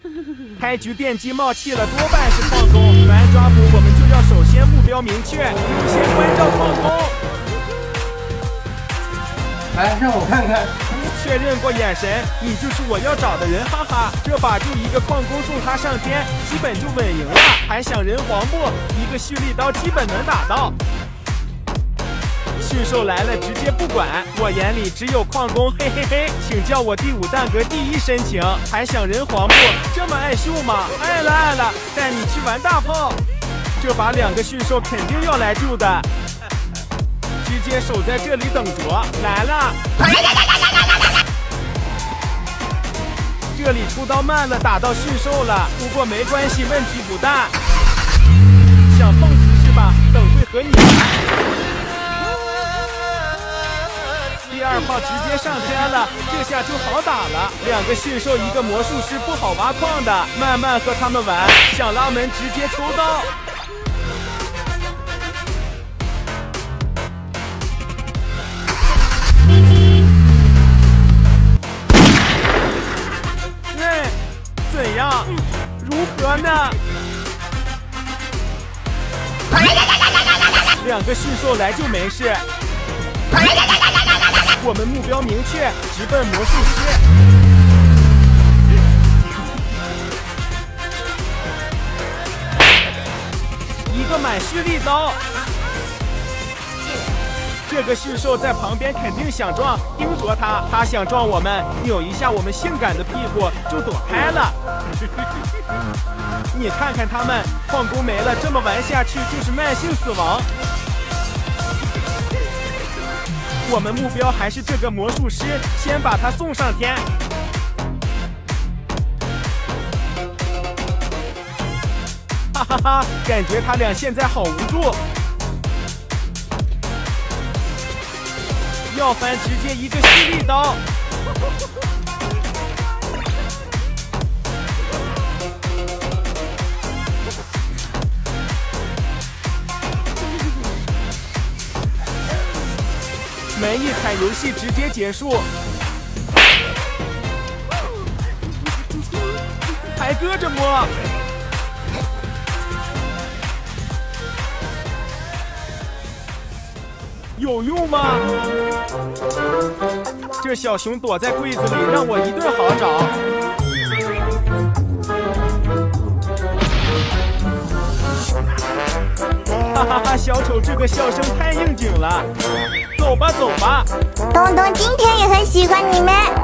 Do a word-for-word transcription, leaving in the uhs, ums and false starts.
开局电击冒气了，多半是矿工。玩抓捕，我们就要首先目标明确，优先关照矿工。 来，让我看看。 确认过眼神，你就是我要找的人，哈哈！这把就一个矿工送他上天，基本就稳赢了。还想人黄不？一个蓄力刀基本能打到。驯兽来了，直接不管，我眼里只有矿工，嘿嘿嘿，请叫我第五蛋格第一申请。还想人黄不？这么爱秀吗？爱了爱了，带你去玩大炮。这把两个驯兽肯定要来救的，直接守在这里等着。来了，这里出刀慢了，打到驯兽了，不过没关系，问题不大。想碰瓷是吧？等会和你第二炮直接上天了，这下就好打了。两个驯兽，一个魔术师，不好挖矿的，慢慢和他们玩。想拉门直接抽刀。哎，怎样？如何呢？两个驯兽来就没事。我们目标明确，直奔魔术师。一个满蓄力刀。这个驯兽在旁边肯定想撞，盯着他，他想撞我们，扭一下我们性感的屁股就躲开了。你看看他们，矿工没了，这么玩下去就是慢性死亡。我们目标还是这个魔术师，先把他送上天。哈哈哈，感觉他俩现在好无助。要翻直接一个蓄力刀。门一踩，游戏直接结束。还搁着摸，有用吗？这小熊躲在柜子里，让我一顿好找。哈哈哈！小丑这个笑声太应景了。走吧，走吧。 东东今天也很喜欢你们。